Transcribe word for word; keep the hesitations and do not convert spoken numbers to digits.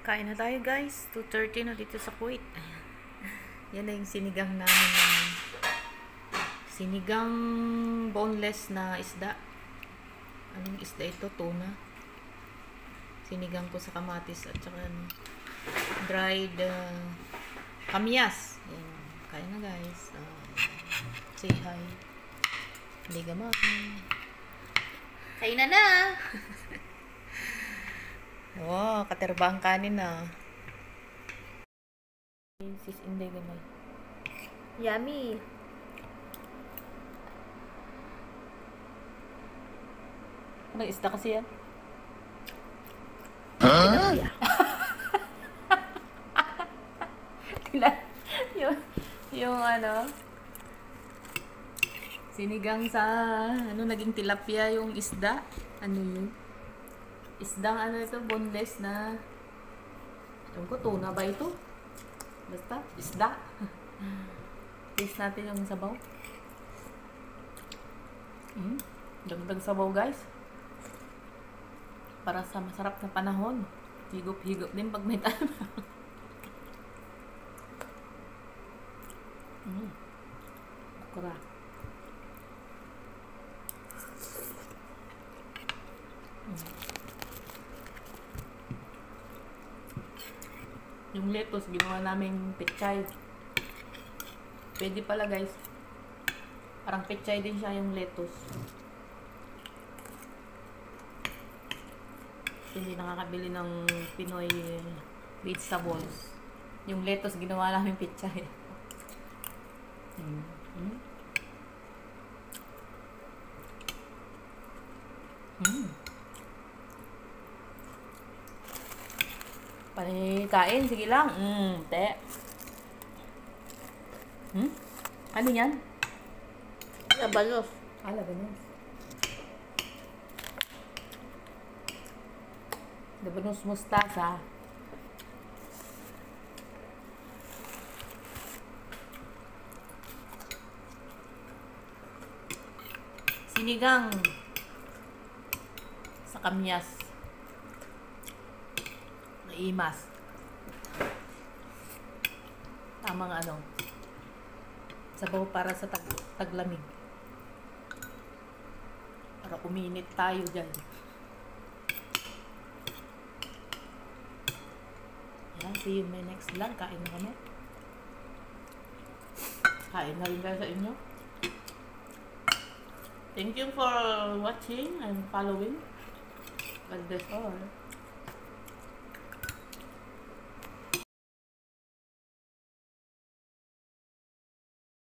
Kain na tayo guys. two thirty na dito sa Kuwait. Yan na yung sinigang namin na sinigang boneless na isda. Anong isda ito? Tuna. Sinigang ko sa kamatis at saka ano, dried uh, kamyas. Yan. Kain na guys. Uh, say hi. Hindi gamang. Kain na na! Wow, katerbang kanin na. Sis Inday gamay. Yummy! Anong isda kasi yan? Huh? yung, yung ano, sinigang sa, ano, naging tilapia yung isda. Ano yun? Isdang ano ito, boneless na, ewan ko, tuna ba ito? Basta, isda. Taste natin yung sabaw. Mm, dagdag sabaw guys. Para sa masarap na panahon. Higop-higop din pag may tama. Mm. Okra. Mm. Yung lettuce, ginawa namin pechay. Pwede pala guys. Parang pechay din siya yung lettuce. Hindi nakakabili ng Pinoy vegetables. Yung lettuce, ginawa namin pechay. Mm. Mm. Mm. Panikain, sige lang. Mm, te. Hmm? Ano yan? Labanos. Ah, labanos. Labanos mustasa. Sinigang sa kamyas. Imas. Tamang ano, sabaw para sa tag taglamig. Para uminit tayo dyan. Yan, see you in my next vlog. Kain na kami. Kain na rin kayo sa inyo. Thank you for watching and following. God bless all.